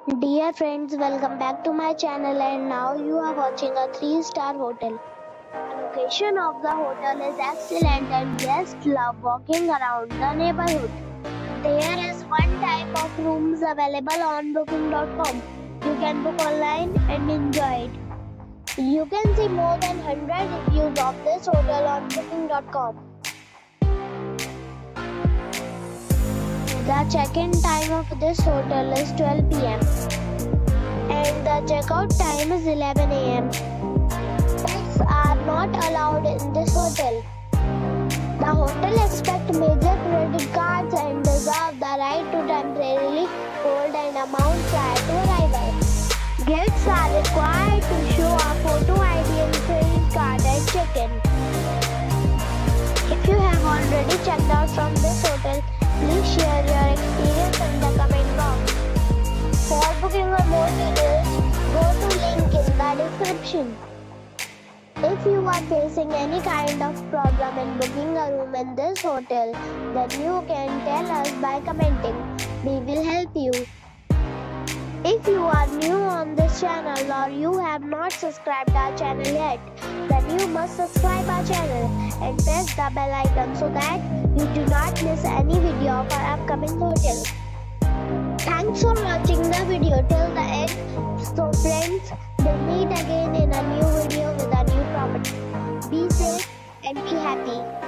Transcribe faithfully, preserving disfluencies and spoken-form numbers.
Dear friends, welcome back to my channel, and now you are watching a three star hotel. The location of the hotel is excellent and guests love walking around the neighborhood. There is one type of rooms available on booking dot com. You can book online and enjoy it. You can see more than one hundred reviews of this hotel on booking dot com. The check-in time of this hotel is twelve p m and the checkout time is eleven a m Pets are not allowed in this hotel. The hotel accepts major credit cards and reserves the right to temporarily hold an amount prior to arrival. Guests are required to show a photo I D and credit card at check-in. If you have already checked out from this hotel, please share your experience in the comment box. For booking or more details, go to link in the description. If you are facing any kind of problem in booking a room in this hotel, then you can tell us by commenting. We will help you. If you are new on this channel or you have not subscribed our channel yet, then you must subscribe our channel and press the bell icon so that you do not miss any video of our upcoming hotel. Thanks for watching the video till the end. So friends, we'll meet again in a new video with a new property. Be safe and be happy.